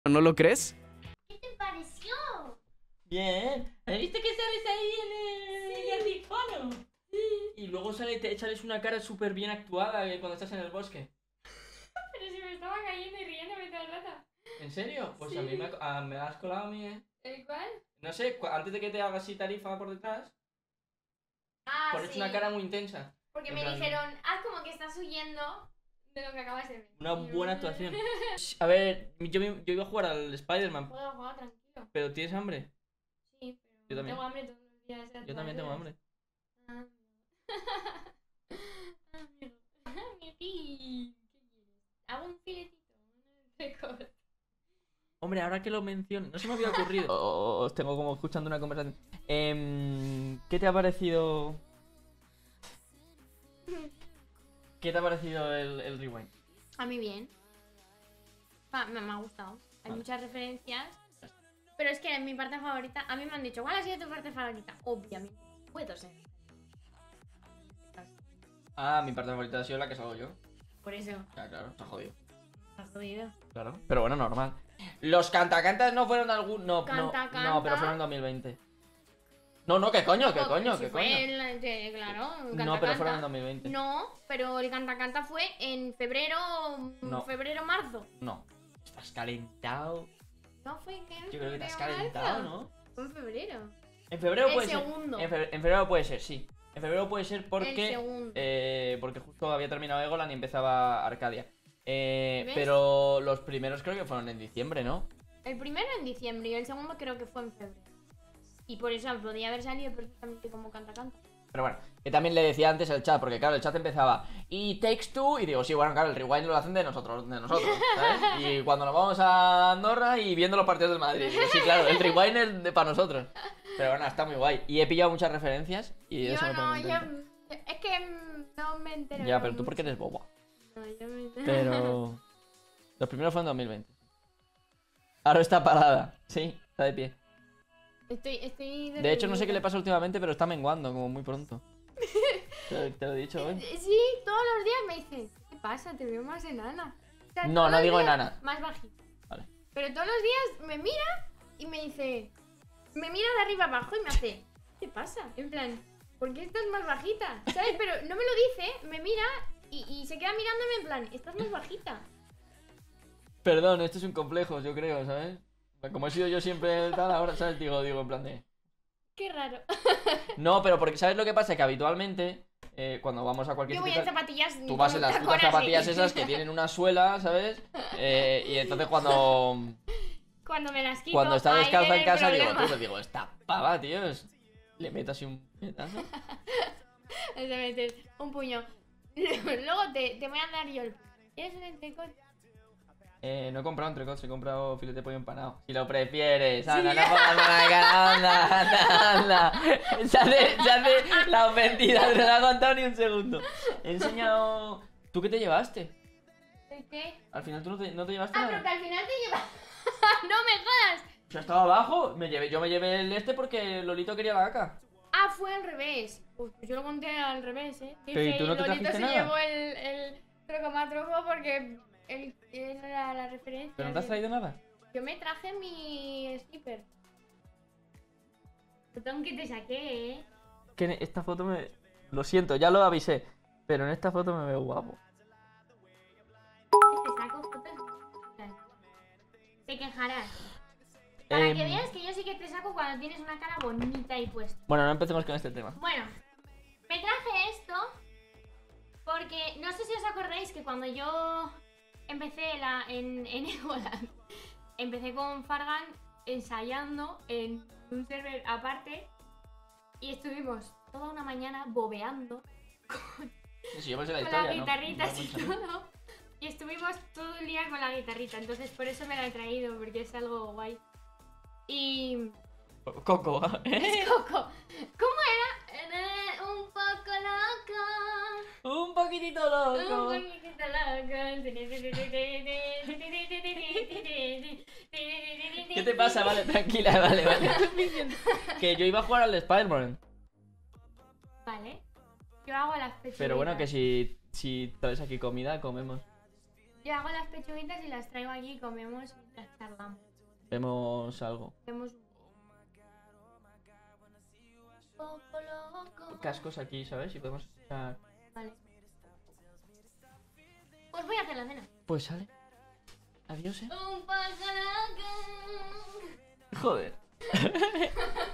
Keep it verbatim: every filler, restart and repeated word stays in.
¿No lo crees? ¿Qué te pareció? Bien. ¿Has visto que sales ahí en el jardifono? Sí. Y luego sale, te sales una cara súper bien actuada cuando estás en el bosque. Pero si me estaba cayendo y riéndome todo el rato. ¿En serio? Pues Sí. a mí me, a, me has colado a mí, ¿eh? ¿El cuál? No sé, antes de que te hagas así tarifa por detrás, Ah, pones sí. una cara muy intensa. Porque en me plan, dijeron, haz como que estás huyendo de lo que acabas de ver. Una Y yo, buena actuación. A ver, yo, me- yo iba a jugar al Spider-Man, Juega, juega tranquilo. pero ¿tienes hambre? Sí, pero Yo también. tengo hambre todos los días. a Yo todas también tengo horas. hambre. Ah, amigo. Amigo. ¿Qué quieres? Hago un filetito, un entrecote. Hombre, ahora que lo menciono, no se me había ocurrido. O- Os tengo como escuchando una conversación. Em, ¿Qué te ha parecido? ¿Qué te ha parecido el, el rewind? A mí bien. Ah, me, me ha gustado. Hay Vale. muchas referencias. Pero es que mi parte favorita, a mí me han dicho, ¿cuál ha sido tu parte favorita? Obviamente, puedo ser. Ah, mi parte favorita ha sido la que salgo yo. Por eso, Ya, claro, está jodido. has jodido. Claro. Pero bueno, normal. Los cantacantas no fueron algún. No, no, Canta, no, canta. pero fueron en dos mil veinte. No, no, ¿qué coño? ¿Qué Oh, coño? si ¿Qué fue coño? el- que- claro, el No, canta, pero fueron canta. en dos mil veinte. No, pero el canta canta fue en febrero, No. febrero, marzo. No. Estás calentado. No fue que en Yo creo que te has febrero, calentado, marzo. ¿no? Fue en febrero. En febrero El puede segundo. ser. En febrero, en febrero puede ser, sí. En febrero puede ser El porque. segundo. Eh, porque justo había terminado Egoland y empezaba Arcadia. Eh, ¿Ves? pero los primeros creo que fueron en diciembre, ¿no? El primero en diciembre y el segundo creo que fue en febrero. Y por eso podía haber salido perfectamente como canta canta. Pero bueno, que también le decía antes el chat, porque claro, el chat empezaba y Takes Two, y digo, sí, bueno, claro, el rewind lo hacen de nosotros, de nosotros, ¿sabes? Y cuando nos vamos a Andorra y viendo los partidos del Madrid, digo, sí, claro, el rewind es de, para nosotros. Pero bueno, está muy guay. Y he pillado muchas referencias y eso Yo me pone no, yo. contento. Es que mm, no me entero. Ya, pero tú porque eres boba. No, yo me entero. Pero... Los primeros fueron en dos mil veinte. Ahora está parada, sí, está de pie. Estoy, estoy. De hecho, no sé qué le pasa últimamente, pero está menguando, como muy pronto. Te lo, te lo he dicho hoy. Eh, Sí, todos los días me dicen, ¿qué pasa? Te veo más enana. O sea, No, todos no los digo días enana. Más bajita. Vale. Pero todos los días me mira y me dice. Me mira de arriba abajo y me hace. ¿Qué pasa? En plan, ¿por qué estás más bajita? ¿Sabes? Pero no me lo dice, me mira y, y se queda mirándome en plan, estás más bajita. Perdón, esto es un complejo, yo creo, ¿sabes? Como he sido yo siempre tal, ahora, ¿sabes? Digo, digo, en plan de... Qué raro. No, pero porque, ¿sabes lo que pasa? Que habitualmente, eh, cuando vamos a cualquier Yo voy sitio en tal, zapatillas. tú vas con en las un putas tacón así. zapatillas esas que tienen una suela, ¿sabes? Eh, y entonces cuando... Cuando me las quito. Cuando está ahí descalza viene en el casa, digo, problema. tú, digo, esta pava, tío, es- le meto así un petazo. Es de meter un puño. Luego te, te voy a dar yo el. ¿Quieres un entrecote? Eh, no he comprado entrecot, he comprado filete de pollo empanado. Si lo prefieres, anda, no pongas mala cara, anda, anda, anda. Se hace, se hace la ofendida, no lo ha contado ni un segundo. He enseñado... ¿Tú qué te llevaste? ¿El qué? Al final tú no te, no te llevaste Ah, pero nada. que al final te llevas. ¡No me jodas! O sea, estaba abajo, me llevé, yo me llevé el este porque Lolito quería la caca. Ah, fue al revés. Pues yo lo conté al revés, ¿eh? Pero, ¿y tú no te Lolito trajiste se nada? llevó el, el trocomatroco porque él él era la referencia. ¿Pero no te has de- traído nada? Yo me traje mi skipper. Botón que te saqué, ¿eh? Que en esta foto me... Lo siento, ya lo avisé, pero en esta foto me veo guapo. Te saco fotos. Te quejarás. Para Em, que veas que yo sí que te saco cuando tienes una cara bonita y puesta. Bueno, no empecemos con este tema. Bueno, me traje esto porque no sé si os acordáis que cuando yo empecé la, en, en Egoland, empecé con Fargan ensayando en un server aparte y estuvimos toda una mañana bobeando Si yo me sé la con historia, las ¿no? guitarritas No, y mucho, ¿no? todo. Y estuvimos todo el día con la guitarrita, entonces por eso me la he traído, porque es algo guay. Y... Coco, ¿eh? Coco, ¿cómo era? Eh, Un poco loco. Un poquitito Un loco. poquitito loco. ¿Qué te pasa? Vale, tranquila, vale, vale. Que yo iba a jugar al Spider-Man. Vale. Yo hago las pechuguitas. Pero bueno, que si, si traes aquí comida, comemos. Yo hago las pechuguitas y las traigo aquí y comemos mientras charlamos. Vemos algo. Vemos un poco loco. Cascos aquí, ¿sabes? Y podemos escuchar. Vale. Pues voy a hacer la cena. Pues sale. Adiós, eh. Un pajarraco. Joder.